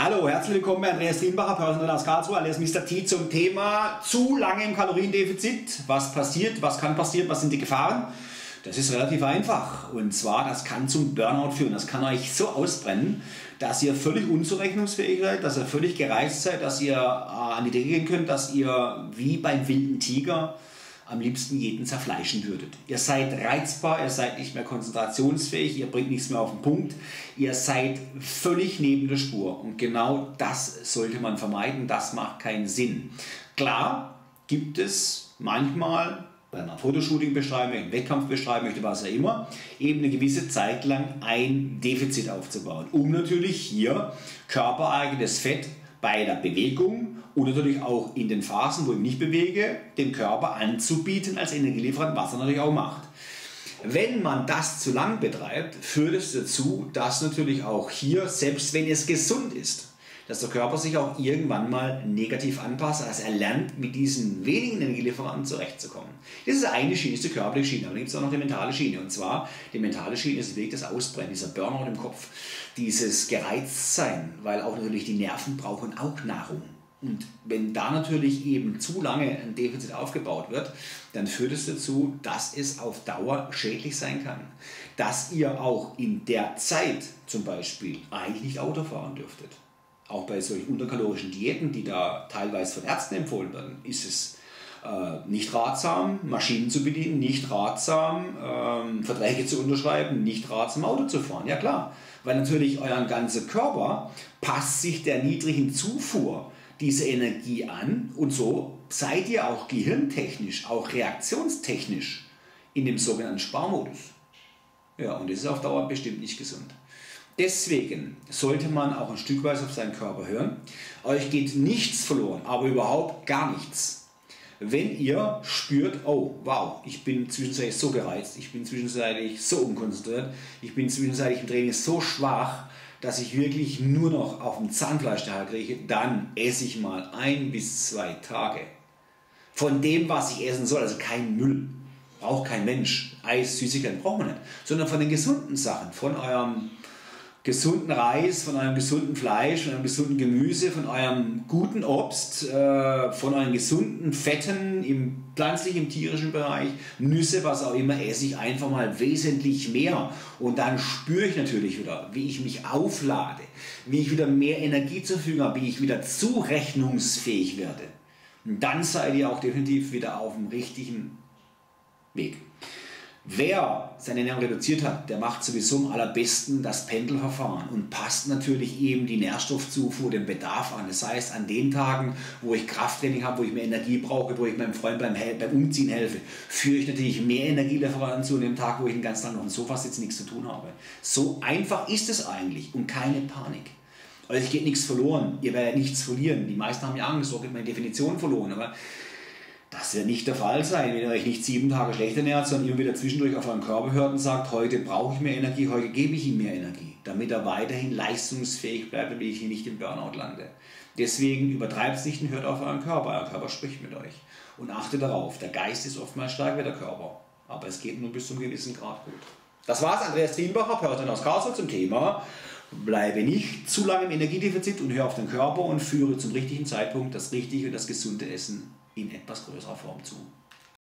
Hallo, herzlich willkommen bei Andreas Trienbacher, Personal aus Karlsruhe, alias Mr. T zum Thema zu lange im Kaloriendefizit. Was passiert, was kann passieren, was sind die Gefahren? Das ist relativ einfach. Und zwar, das kann zum Burnout führen. Das kann euch so ausbrennen, dass ihr völlig unzurechnungsfähig seid, dass ihr völlig gereizt seid, dass ihr an die Decke gehen könnt, dass ihr wie beim wilden Tiger am liebsten jeden zerfleischen würdet. Ihr seid reizbar, ihr seid nicht mehr konzentrationsfähig, ihr bringt nichts mehr auf den Punkt, ihr seid völlig neben der Spur. Und genau das sollte man vermeiden, das macht keinen Sinn. Klar gibt es manchmal, wenn man Fotoshooting beschreiben möchte, einen Wettkampf beschreiben möchte, was auch immer, eben eine gewisse Zeit lang ein Defizit aufzubauen, um natürlich hier körpereigenes Fett bei der Bewegung und natürlich auch in den Phasen, wo ich mich nicht bewege, dem Körper anzubieten als Energielieferant, was er natürlich auch macht. Wenn man das zu lang betreibt, führt es dazu, dass natürlich auch hier, selbst wenn es gesund ist, dass der Körper sich auch irgendwann mal negativ anpasst, als er lernt, mit diesen wenigen Energielieferanten zurechtzukommen. Das ist eine Schiene, ist die körperliche Schiene, aber dann gibt es auch noch die mentale Schiene. Und zwar, die mentale Schiene ist der Weg des Ausbrennens, dieser Burnout im Kopf, dieses Gereiztsein, weil auch natürlich die Nerven brauchen auch Nahrung. Und wenn da natürlich eben zu lange ein Defizit aufgebaut wird, dann führt es dazu, dass es auf Dauer schädlich sein kann. Dass ihr auch in der Zeit zum Beispiel eigentlich nicht Auto fahren dürftet. Auch bei solchen unterkalorischen Diäten, die da teilweise von Ärzten empfohlen werden, ist es nicht ratsam, Maschinen zu bedienen, nicht ratsam, Verträge zu unterschreiben, nicht ratsam, Auto zu fahren. Ja klar, weil natürlich euer ganzer Körper passt sich der niedrigen Zufuhr diese Energie an und so seid ihr auch gehirntechnisch, auch reaktionstechnisch in dem sogenannten Sparmodus. Ja, und das ist auf Dauer bestimmt nicht gesund. Deswegen sollte man auch ein Stück weit auf seinen Körper hören. Euch geht nichts verloren, aber überhaupt gar nichts. Wenn ihr spürt, oh wow, ich bin zwischenzeitlich so gereizt, ich bin zwischenzeitlich so unkonzentriert, ich bin zwischenzeitlich im Training so schwach, dass ich wirklich nur noch auf dem Zahnfleisch daher kriege, dann esse ich mal 1 bis 2 Tage. Von dem, was ich essen soll, also kein Müll, braucht kein Mensch, Eis, Süßigkeiten braucht man nicht, sondern von den gesunden Sachen, von eurem gesunden Reis, von eurem gesunden Fleisch, von eurem gesunden Gemüse, von eurem guten Obst, von euren gesunden Fetten im pflanzlichen, im tierischen Bereich, Nüsse, was auch immer, esse ich einfach mal wesentlich mehr. Und dann spüre ich natürlich wieder, wie ich mich auflade, wie ich wieder mehr Energie zur Verfügung habe, wie ich wieder zurechnungsfähig werde. Und dann seid ihr auch definitiv wieder auf dem richtigen Weg. Wer seine Ernährung reduziert hat, der macht sowieso am allerbesten das Pendelverfahren und passt natürlich eben die Nährstoffzufuhr dem Bedarf an. Das heißt, an den Tagen, wo ich Krafttraining habe, wo ich mehr Energie brauche, wo ich meinem Freund beim Umziehen helfe, führe ich natürlich mehr Energielieferanten zu an dem Tag, wo ich den ganzen Tag noch im Sofa sitze, nichts zu tun habe. So einfach ist es eigentlich und keine Panik. Euch geht nichts verloren, ihr werdet nichts verlieren. Die meisten haben ja Angst, so geht meine Definition verloren. Aber das wird nicht der Fall sein, wenn ihr euch nicht 7 Tage schlecht ernährt, sondern immer wieder zwischendurch auf euren Körper hört und sagt, heute brauche ich mehr Energie, heute gebe ich ihm mehr Energie, damit er weiterhin leistungsfähig bleibt, damit ich hier nicht im Burnout lande. Deswegen übertreibt es nicht und hört auf euren Körper. Euer Körper spricht mit euch. Und achtet darauf, der Geist ist oftmals stärker wie der Körper. Aber es geht nur bis zu einem gewissen Grad gut. Das war's, Andreas Trienbacher, Personal aus Karlsruhe zum Thema bleibe nicht zu lange im Energiedefizit und höre auf den Körper und führe zum richtigen Zeitpunkt das richtige und das gesunde Essen in etwas größerer Form zu.